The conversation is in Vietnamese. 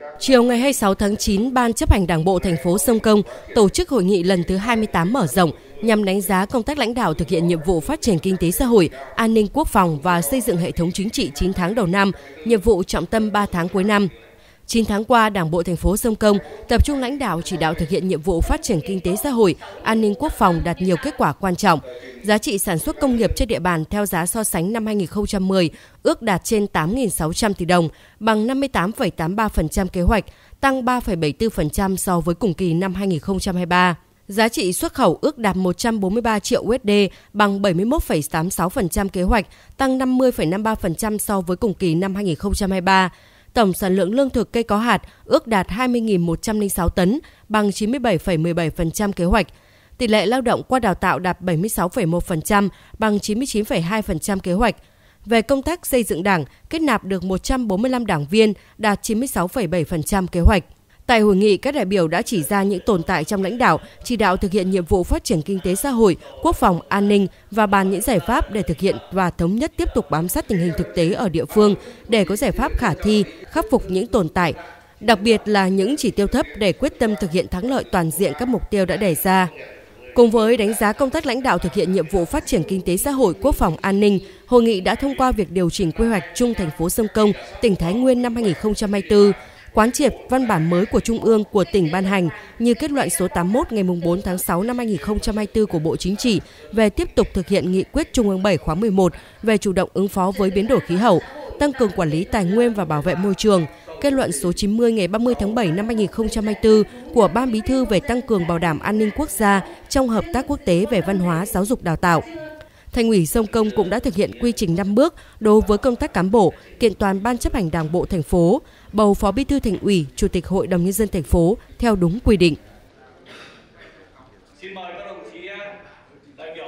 Chiều ngày 26 tháng 9, Ban chấp hành Đảng bộ thành phố Sông Công tổ chức hội nghị lần thứ 28 mở rộng nhằm đánh giá công tác lãnh đạo thực hiện nhiệm vụ phát triển kinh tế xã hội, an ninh quốc phòng và xây dựng hệ thống chính trị 9 tháng đầu năm, nhiệm vụ trọng tâm 3 tháng cuối năm. 9 tháng qua, Đảng bộ thành phố Sông Công tập trung lãnh đạo chỉ đạo thực hiện nhiệm vụ phát triển kinh tế xã hội, an ninh quốc phòng đạt nhiều kết quả quan trọng. Giá trị sản xuất công nghiệp trên địa bàn theo giá so sánh năm 2010 ước đạt trên 8.600 tỷ đồng, bằng 58,83% kế hoạch, tăng 3,74% so với cùng kỳ năm 2023. Giá trị xuất khẩu ước đạt 143 triệu USD, bằng 71,86% kế hoạch, tăng 50,53% so với cùng kỳ năm 2023. Tổng sản lượng lương thực cây có hạt ước đạt 20.106 tấn, bằng 97,17% kế hoạch. Tỷ lệ lao động qua đào tạo đạt 76,1%, bằng 99,2% kế hoạch. Về công tác xây dựng Đảng, kết nạp được 145 đảng viên, đạt 96,7% kế hoạch. Tại hội nghị, các đại biểu đã chỉ ra những tồn tại trong lãnh đạo, chỉ đạo thực hiện nhiệm vụ phát triển kinh tế xã hội, quốc phòng, an ninh và bàn những giải pháp để thực hiện và thống nhất tiếp tục bám sát tình hình thực tế ở địa phương để có giải pháp khả thi, khắc phục những tồn tại, đặc biệt là những chỉ tiêu thấp để quyết tâm thực hiện thắng lợi toàn diện các mục tiêu đã đề ra. Cùng với đánh giá công tác lãnh đạo thực hiện nhiệm vụ phát triển kinh tế xã hội, quốc phòng, an ninh, hội nghị đã thông qua việc điều chỉnh quy hoạch chung thành phố Sông Công, tỉnh Thái Nguyên năm 2024, quán triệt văn bản mới của Trung ương của tỉnh ban hành như kết luận số 81 ngày 4 tháng 6 năm 2024 của Bộ Chính trị về tiếp tục thực hiện nghị quyết Trung ương 7 khóa 11 về chủ động ứng phó với biến đổi khí hậu, tăng cường quản lý tài nguyên và bảo vệ môi trường, kết luận số 90 ngày 30 tháng 7 năm 2024 của Ban Bí thư về tăng cường bảo đảm an ninh quốc gia trong hợp tác quốc tế về văn hóa, giáo dục đào tạo. Thành ủy Sông Công cũng đã thực hiện quy trình 5 bước đối với công tác cán bộ, kiện toàn Ban chấp hành Đảng bộ thành phố, bầu Phó Bí thư Thành ủy, Chủ tịch Hội đồng Nhân dân thành phố theo đúng quy định.